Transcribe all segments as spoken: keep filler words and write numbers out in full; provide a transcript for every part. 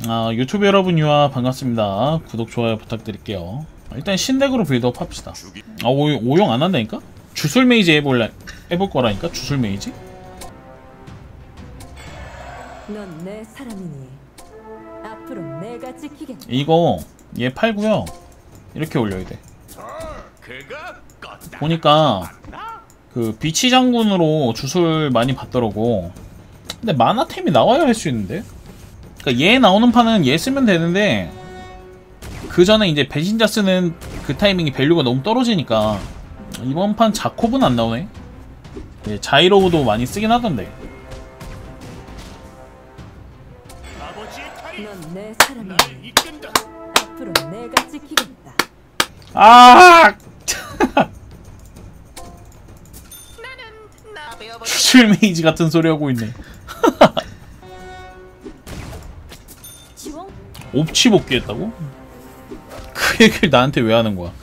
아, 유튜브 여러분 유아 반갑습니다. 구독 좋아요 부탁드릴게요. 일단 신덱으로 빌드업 합시다. 아, 오, 오용 안 한다니까? 주술 메이지 해볼래 해볼 거라니까. 주술 메이지? 넌 내 사람이니 앞으로 내가 지키겠다. 이거 얘 팔고요. 이렇게 올려야 돼. 보니까 그 비치 장군으로 주술 많이 받더라고. 근데 마나템이 나와야 할 수 있는데? 그니까 얘 나오는 판은 얘 쓰면 되는데 그 전에 이제 배신자 쓰는 그 타이밍이 밸류가 너무 떨어지니까 이번 판 자콥은 안 나오네. 예, 자이로우도 많이 쓰긴 하던데. 넌 내 사람이니 앞으로 내가 지키겠다. 아! 주술 메이지 같은 소리 하고 있네. 옵치 복귀했다고? 그 얘기를 나한테 왜 하는 거야?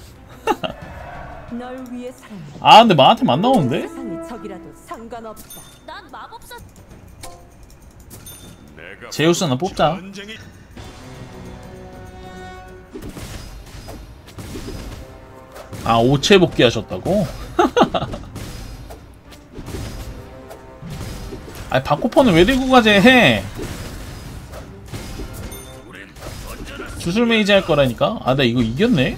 널 위해 살아. 아, 근데 나한테 안 나오는데? 세상이 적이라도 상관없다. 난 마법사. 제우스나 뽑자. 아, 오체 복귀하셨다고? 아니, 바코퍼는 왜 들고 가재 해? 주술 메이지 할 거라니까? 아, 나 이거 이겼네?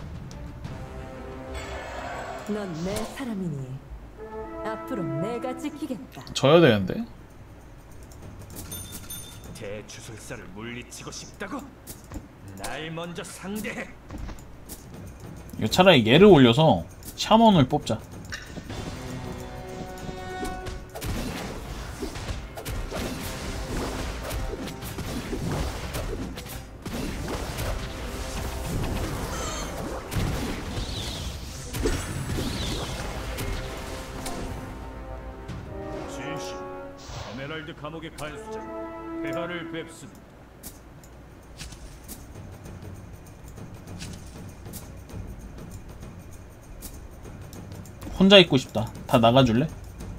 넌 내 사람이니 앞으로 내가 지키겠다. 져야 되는데? 대주술사를 물리치고 싶다고? 날 먼저 상대해. 이거 차라리 얘를 올려서 샤먼을 뽑자. 진실, 에메랄드 감옥의 간수자 폐하를 뵙습니다. 혼자 있고 싶다. 다 나가줄래?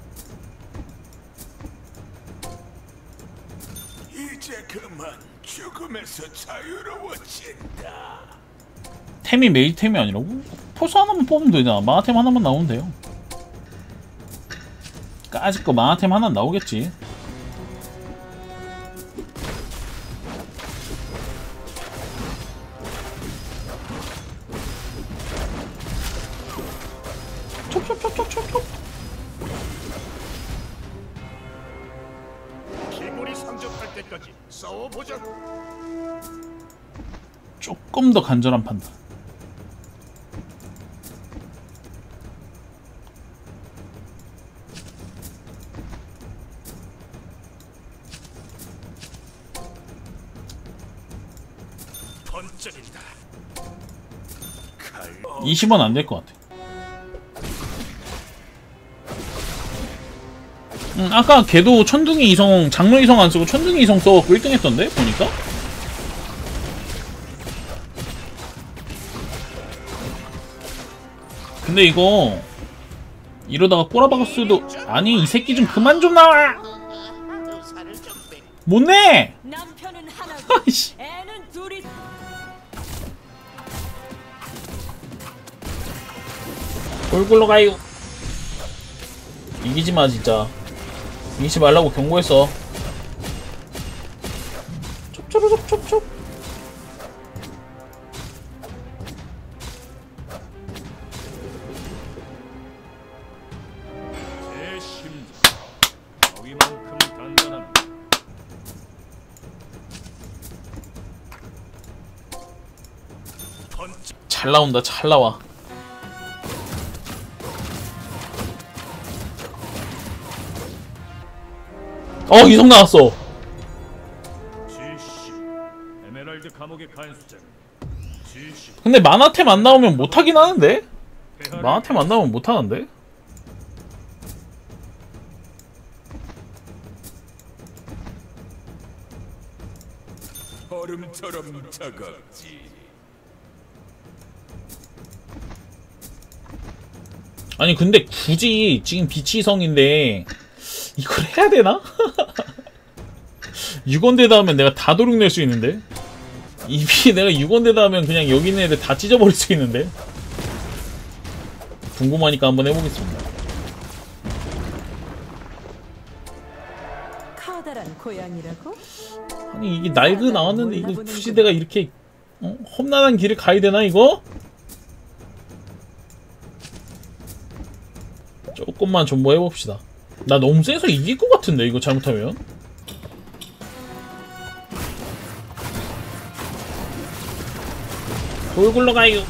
이제 그만 죽음에서 자유로워진다. 템이 메일 템이 아니라고? 포스 하나만 뽑으면 되잖아. 마하템 하나만 나오면 돼요. 까짓 거 마하템 하나 나오겠지. 촉촉촉촉촉촉. 기물이 상접할 때까지 싸워보자. 조금 더 간절한 판단. 번쩍인다. 이십 원 안 될 것 같아. 음, 아까 걔도 천둥이 이성, 장로 이성 안 쓰고 천둥이 이성 써갖고 일 등 했던데? 보니까? 근데 이거 이러다가 꼬라박았어도. 아니, 이 새끼 좀 그만 좀 나와! 못 내! 남편은 하나고 아이씨. 애는 둘이. 골골로 가요. 이기지마 진짜. 이기지 말라고 경고했어. 촉촉촉촉촉. 제 심장 거위만큼 단단합니다. 번쩍. 잘 나온다. 잘 나와. 어, 이성 나왔어. 지시, 에메랄드 감옥의 간수자 지시. 근데 마나템 안 나오면 못하긴 하는데? 마나템 안 나오면 못하는데? 얼음처럼 차갑지. 아니 근데 굳이 지금 비치성인데 이걸 해야 되나? 육 원대다 하면 내가 다 도륙 낼 수 있는데? 이미 내가 육 원대다 하면 그냥 여기 있는 애들 다 찢어버릴 수 있는데? 궁금하니까 한번 해보겠습니다. 커다란 고양이라고? 아니 이게 날그 나왔는데 이거 굳이 내가 이렇게 어? 험난한 길을 가야 되나 이거? 조금만 존버해봅시다. 나 너무 세서 이길 것 같은데 이거 잘못하면? 돌 굴러가요.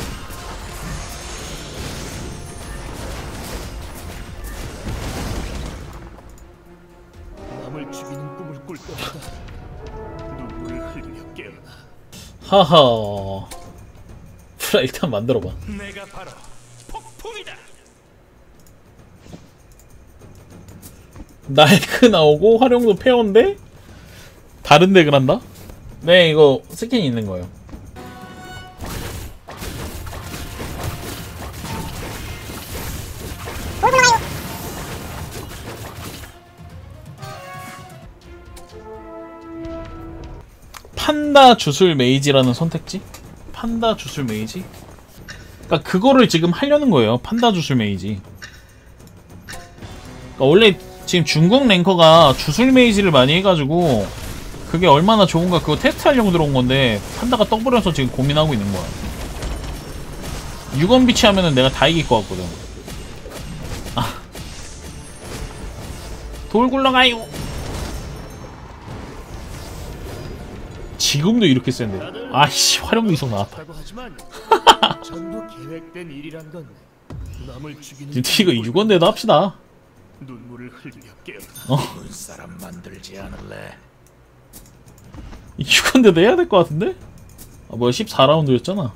남을 죽이는 꿈을 꿀 때마다 눈물을 흘리며 깨어나. 하하. 프라 일단 만들어봐. 내가 바로 폭풍이다. 날크 나오고 활용도 페어인데? 다른 덱을 한다? 네 이거 스킨이 있는 거예요. 판다 주술 메이지라는 선택지? 판다 주술 메이지? 그니까 그거를 지금 하려는 거예요. 판다 주술 메이지. 그러니까 원래 지금 중국 랭커가 주술 메이지를 많이 해가지고 그게 얼마나 좋은가 그거 테스트하려고 들어온 건데 판다가 떡부려서 지금 고민하고 있는 거야. 육 원 비치 하면은 내가 다 이길 것 같거든. 아. 돌 굴러가요. 지금도 이렇게 센데. 아이씨 활용도 이성 나왔다. 하지만 전부 계획된 일이란 건 남을 죽이는 이거 육 원대도 합시다. 눈물을 흘리며 깨어나. 어? 사람 만들지 않을래. 육 원대도 해야 될 것 같은데? 아 뭐야 십사 라운드였잖아.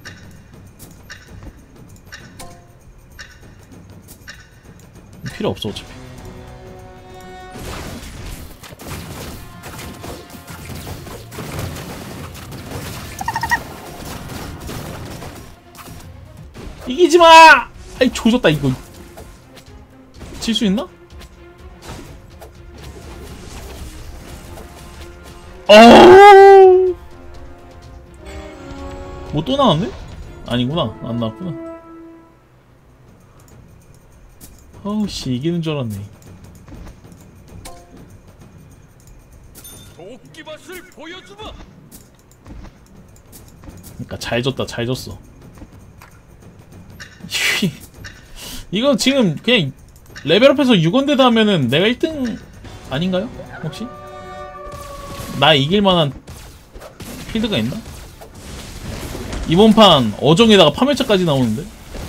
필요 없어 어차피. 이기지마! 아이 조졌다 이거. 질 수 있나? 어우! 뭐 또 나왔네? 아니구나. 안 나왔구나. 어우씨 이기는 줄 알았네. 도끼밭을 보여주마. 그니까 잘 졌다 잘 졌어. 이거 지금 그냥 레벨업해서 육 원대다 하면은 내가 일 등 아닌가요? 혹시? 나 이길만한 필드가 있나? 이번 판 어정에다가 파멸차까지 나오는데?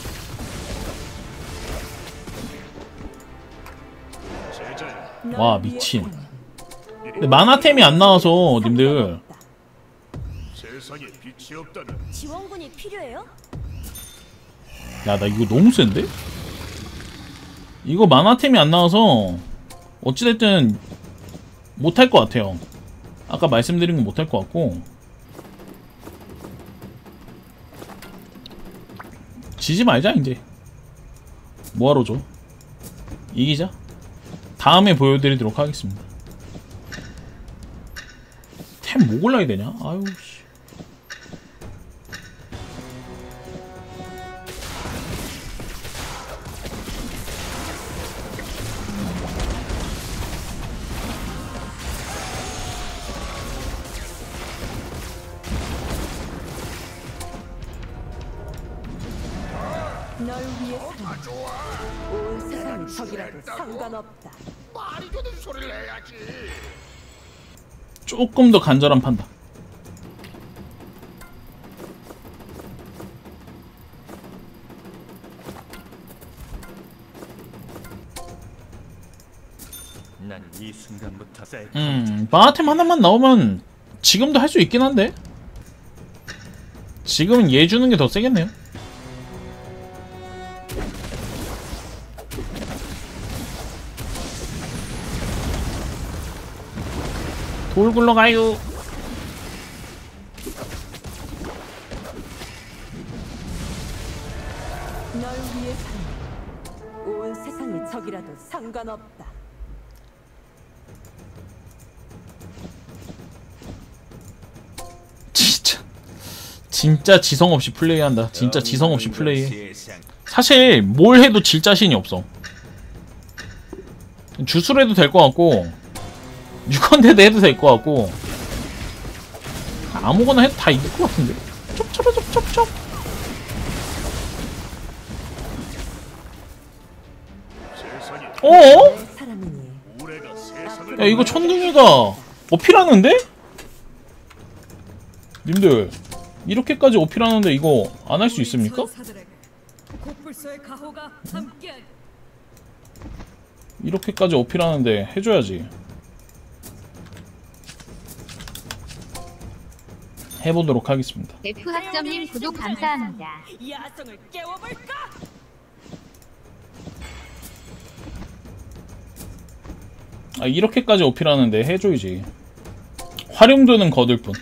와 미친. 근데 만화템이 안 나와서 님들 세상에 빛이 없다면 지원군이 필요해요? 야 나 이거 너무 센데? 이거 만화템이 안 나와서 어찌됐든 못할 것 같아요. 아까 말씀드린 건 못할 것 같고 지지 말자 이제. 뭐하러 줘. 이기자. 다음에 보여드리도록 하겠습니다. 템 뭐 골라야 되냐? 아유 씨. 널 위해 온 세상이 적이라도 상관없다. 말이 되는 소리를 해야지. 조금 더 간절한 판다. 난 이 순간부터 셀 음, 마하템 하나만 나오면 지금도 할 수 있긴 한데 지금은 얘 주는 게 더 세겠네요. 돌 굴러가요. 널 위해 온 세상이 적이라도 상관없다. 진짜 지성 없이 플레이한다. 진짜 지성 없이 플레이해. 사실 뭘 해도 질 자신이 없어. 주술 해도 될 것 같고 유컨대도 해도 될 것 같고 아무거나 해도 다 이길 것 같은데. 쩝쩝쩝쩝쩝. 어? 사람이니 야 이거 천둥이가 어필하는데? 님들 이렇게까지 어필하는데 이거 안 할 수 있습니까? 곡불소의 가호가 함께하리. 이렇게까지 어필하는데 해줘야지. 해보도록 하겠습니다. F학점님 구독 감사합니다. 야성을 깨워볼까? 아 이렇게까지 어필하는데 해줘야지. 활용도는 거들 뿐.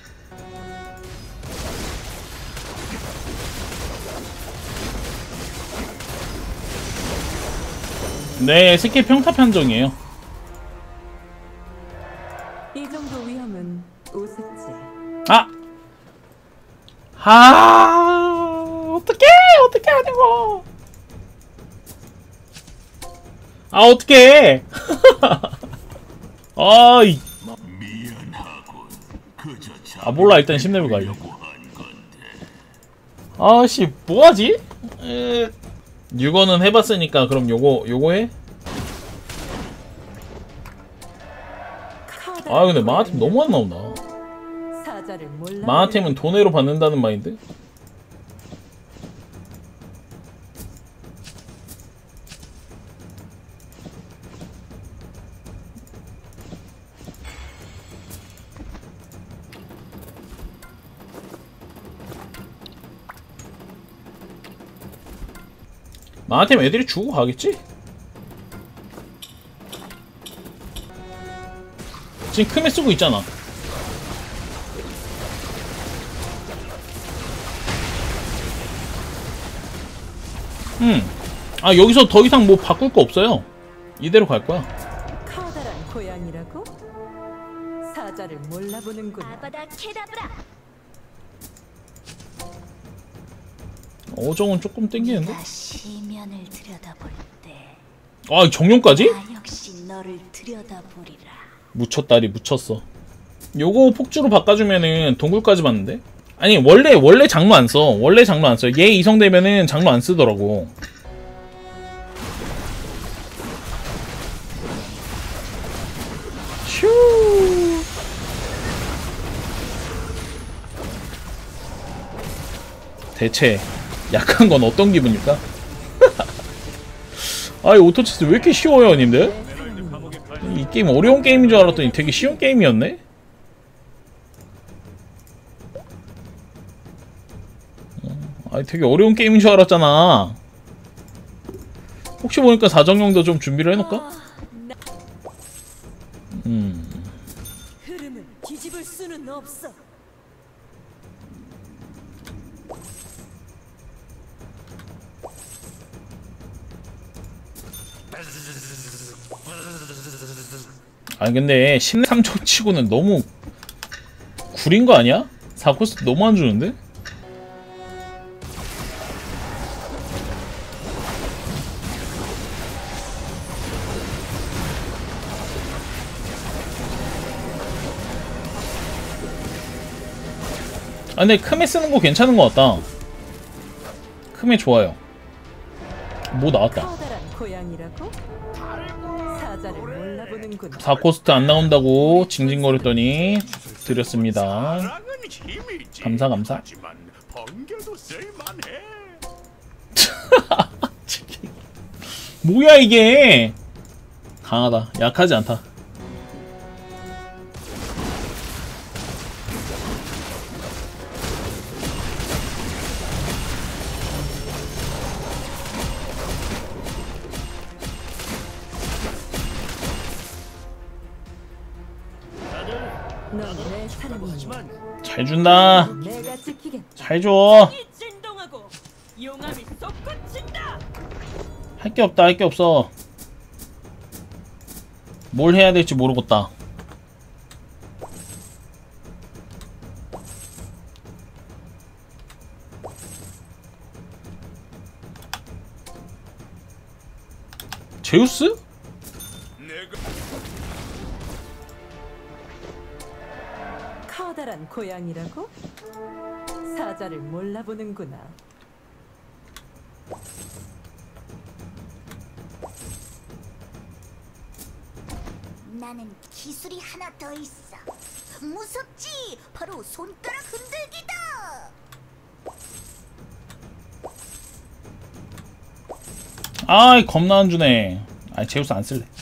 네, 스킬 평타 판정이에요. 이 정도 위험은 우습지. 아! 아! 어떡해! 어떡해 하는 거! 아, 어떡해! 아이. 아, 몰라. 일단 십 레벨 가려고. 아씨, 뭐하지? 에... 육어는 해봤으니까 그럼 요거 요거 해? 아 근데 마하템 너무 안 나온다. 마하템은 돈으로 받는다는 마인드? 마하템 애들이 주고 가겠지? 지금 크메 쓰고 있잖아. 음. 아 여기서 더 이상 뭐 바꿀 거 없어요. 이대로 갈 거야. 커다란 고양이라고? 사자를 몰라보는구나. 아바다 케다브라. 어정은 조금 땡기는데? 시면을 들여다볼 때 아 정령까지? 나 역시 너를 들여다보리라. 묻혔다리 묻혔어. 요거 폭주로 바꿔주면은 동굴까지 받는데? 아니 원래 원래 장로 안 써. 원래 장로 안 써. 얘 이성되면은 장로 안 쓰더라고. 슈. 대체 약한 건 어떤 기분일까? 아이 오토체스 왜 이렇게 쉬워요 님들? 이 게임 어려운 게임인 줄 알았더니 되게 쉬운 게임이었네? 아니 되게 어려운 게임인 줄 알았잖아. 혹시 보니까 사정용도 좀 준비를 해놓을까? 음. 흐름을 뒤집을 수는 없어. 아니 근데 십삼 초 치고는 너무 구린 거 아니야? 사 코스 너무 안 주는데? 아 근데 크메 쓰는 거 괜찮은 거 같다. 크메 좋아요. 뭐 나왔다. 커다란 고양이라고? 사자를 몰라보는구나. 사 코스트 안 나온다고 징징거렸더니 드렸습니다. 감사 감사. 뭐야 이게. 강하다. 약하지 않다. 넌 내 사람이지. 잘 준다. 내가 지키겠다. 잘 줘. 진동하고 용암이 솟구친다. 할 게 없다. 할 게 없어. 뭘 해야 될지 모르겠다. 제우스? 커다란 고양이라고? 사자를 몰라보는구나. 나는 기술이 하나 더 있어. 무섭지? 바로 손가락 흔들기다. 아이 겁나 안 주네. 아 제우스 안 쓸래.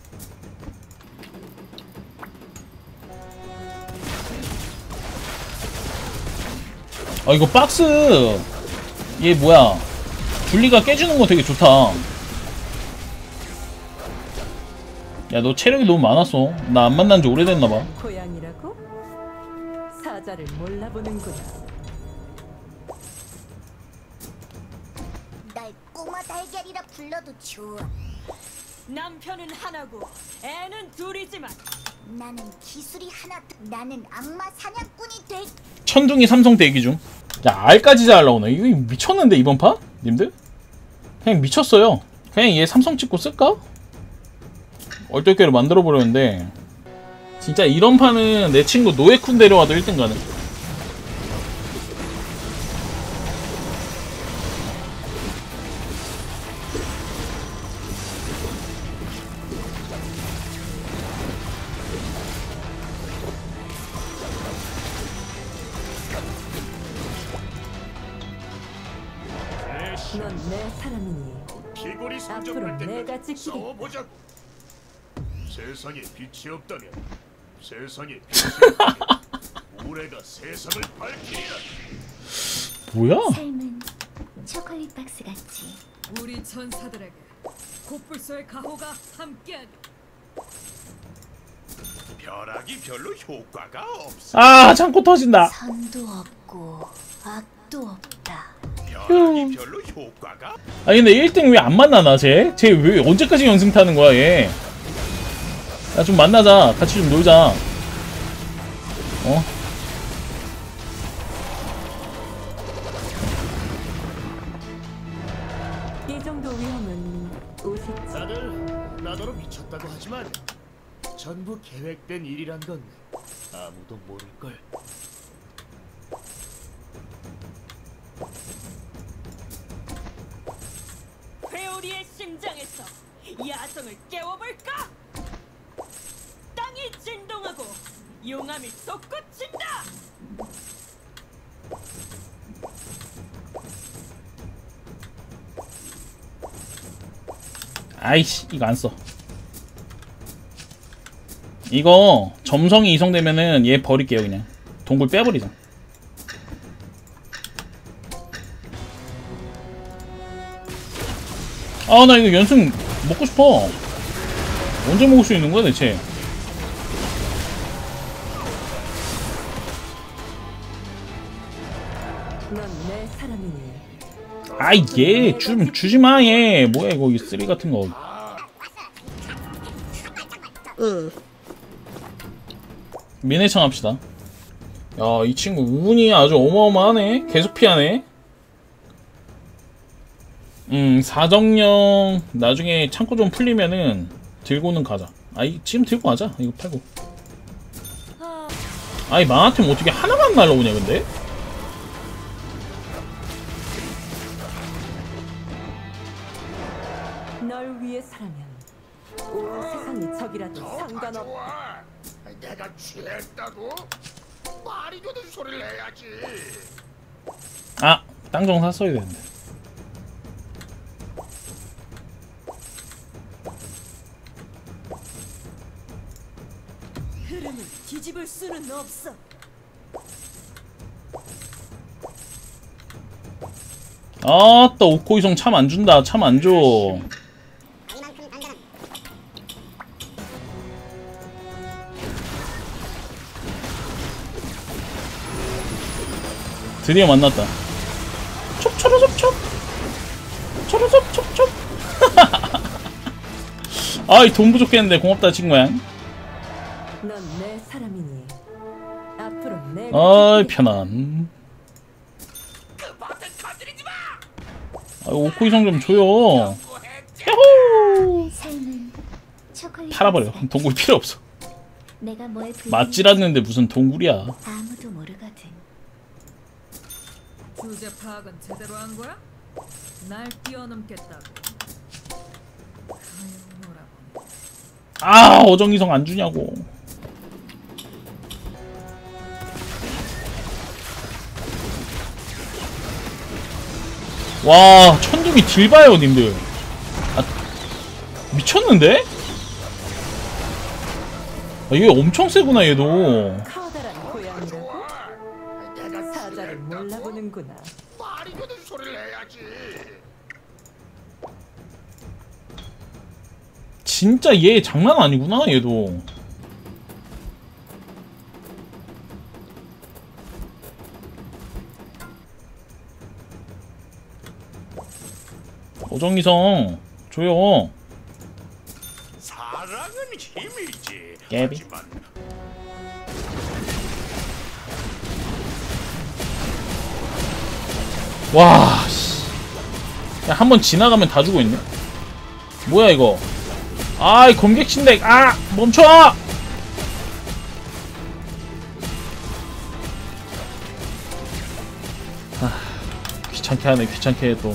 아 이거 박스 얘 뭐야 줄리가 깨주는 거 되게 좋다. 야 너 체력이 너무 많았어. 나 안 만난 지 오래됐나봐. 고양이라고? 사자를 몰라보는구나. 날 꼬마 달걀이라 불러도 좋아. 남편은 하나고 애는 둘이지만 나는 기술이 하나 더. 나는 악마 사냥꾼이 될. 천둥이 삼성 대기 중. 야 R까지 잘 나오네. 이거 미쳤는데 이번 판? 님들? 그냥 미쳤어요. 그냥 얘 삼성 찍고 쓸까? 얼떨결에 만들어버렸는데 진짜 이런 판은 내 친구 노에쿤 데려와도 일 등 가능. 넌 내 사람이니 피골이 앞으로 상점할 내가 때까지 지키겠다. 싸워보자. 세상에 빛이 없다면 세상에 빛이 없다면 우레가 세상을 밝히리라. 뭐야? 삶은 초콜릿 박스 같지. 우리 전사들에게 코뿔소의 가호가 함께하리. 벼락이 별로 효과가 없어. 아 창고 터진다. 선도 없고 악도 없다. 벼락이 별로 효과가. 아니 근데 일 등 왜 안 만나나 쟤? 쟤 왜 언제까지 연승 타는 거야 얘? 야 좀 만나자. 같이 좀 놀자. 어? 이 정도 위험은 오시지. 다들 나더러 미쳤다고 하지만 전부 계획된 일이란 건 아무도 모를걸. 회오리의 심장에서 야성을 깨워볼까? 땅이 진동하고 용암이 솟구친다. 아이씨 이거 안 써. 이거 점성이 이성되면은 얘 버릴게요 그냥. 동굴 빼버리자. 아 나 이거 연승 먹고 싶어. 언제 먹을 수 있는 거야 대체? 넌 내 사람이니 아이 얘 좀 주지마 얘. 뭐야 이거 이 쓰리 같은 거. 민해창 합시다. 야 이 친구 운이 아주 어마어마하네. 계속 피하네. 음 사정령 나중에 창고 좀 풀리면은 들고는 가자. 아이 지금 들고 가자. 이거 팔고. 아이 망아템 어떻게 하나만 날라오냐 근데? 널 위해서라면 온 세상이 적이라도 상관없다. 좋아. 내가 취했다고? 말이 되는 소리를 해야지. 아 땅정 샀어야 되는데. 흐름을 뒤집을 수는 없어. 아따 오코이성 참 안 준다. 참 안 줘. 드디어 만났다. 촉초로촉촉 초로촉촉촉. 아이 돈 부족했는데 고맙다 친구야. 넌 내 사람이니 앞으로 내가 아이 지키겠다. 편안. 아 오코이성 좀 줘요. 야호! 삶은 초콜릿 팔아버려. 동굴 필요 없어. 내가 뭐에 불 맛질았는데 무슨 동굴이야. 아무도 모르거든. 주제 파악은 제대로 한 거야? 날 뛰어넘겠다고. 가요노라고. 아, 어정이성 안 주냐고. 와, 천둥이 딜 봐요, 님들. 아, 미쳤는데? 아, 얘 엄청 세구나, 얘도. 커다란 고양이라고? 사자를 몰라보는구나. 말이 되는 소리를 해야지. 진짜 얘 장난 아니구나, 얘도. 어정이성 줘요. 사랑은 힘이지. 깨비. 하지만 와, 씨. 야, 한 번 지나가면 다 죽어 있네. 뭐야 이거? 아이, 검객신덱. 아, 멈춰! 아, 귀찮게 하네, 귀찮게 해 또.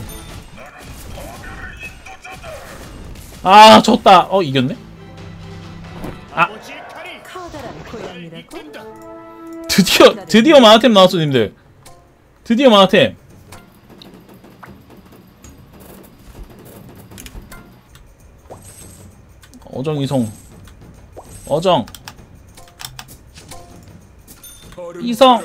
아, 졌다. 어, 이겼네? 아버지의 칼이 커다란 고양이라고? 이끈다. 드디어, 드디어 만화템 나왔어, 님들. 드디어 만화템. 어정 이성. 어정. 이성.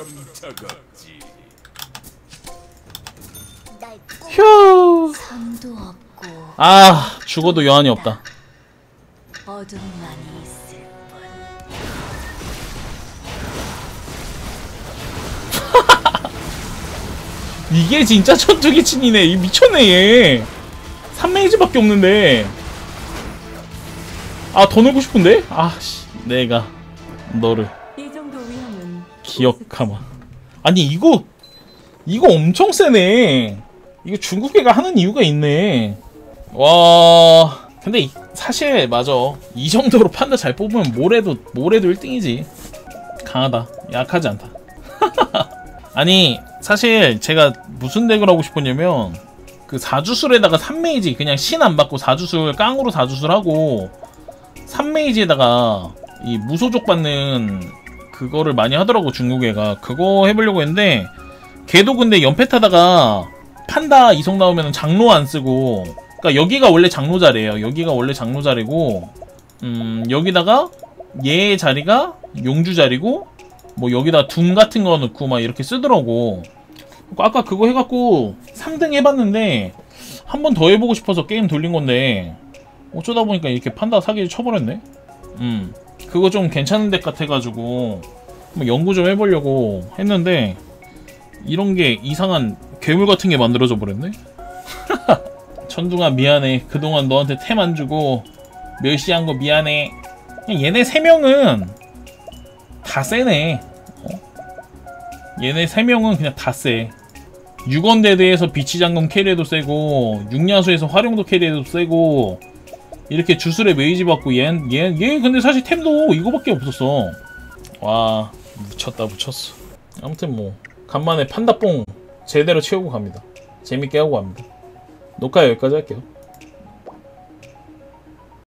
날 휴. 꿈도 없고 아, 죽어도 여한이 없다. 어둠만 있을 뿐. 이게 진짜 천둥의 친이네. 이 미쳤네, 얘. 삼 메이지밖에 없는데. 아, 더 놀고 싶은데? 아씨, 내가 너를 이 정도 위험은 기억하마. 아니, 이거 이거 엄청 세네. 이거 중국애가 하는 이유가 있네. 와, 근데 이, 사실 맞아. 이 정도로 판다 잘 뽑으면 뭐래도 뭐래도 일 등이지. 강하다. 약하지 않다. 아니, 사실 제가 무슨 덱을 하고 싶었냐면 그 사주술에다가 삼 메이지 그냥 신 안 받고 사주술 깡으로 사주술 하고 삼 메이지에다가 이 무소족 받는 그거를 많이 하더라고, 중국애가. 그거 해보려고 했는데 걔도 근데 연패 타다가 판다 이성 나오면 장로 안 쓰고, 그러니까 여기가 원래 장로 자리예요. 여기가 원래 장로 자리고, 음 여기다가 얘 자리가 용주 자리고, 뭐 여기다 둠 같은 거 넣고 막 이렇게 쓰더라고. 아까 그거 해갖고 삼 등 해봤는데 한 번 더 해보고 싶어서 게임 돌린 건데 어쩌다 보니까 이렇게 판다 사기를 쳐버렸네. 음 그거 좀 괜찮은 덱 같아가지고 한번 연구 좀 해보려고 했는데 이런 게 이상한 괴물 같은 게 만들어져 버렸네. 천둥아 미안해. 그동안 너한테 템 안 주고 멸시한 거 미안해. 그냥 얘네 세 명은 다 세네. 어? 얘네 세 명은 그냥 다 세. 육원대대에서 비치장군 캐리해도 세고, 육야수에서 활용도 캐리해도 세고, 이렇게 주술에 메이지 받고, 얘, 얘, 얘 근데 사실 템도 이거밖에 없었어. 와, 묻혔다, 묻혔어. 아무튼 뭐, 간만에 판다뽕 제대로 채우고 갑니다. 재밌게 하고 갑니다. 녹화 여기까지 할게요.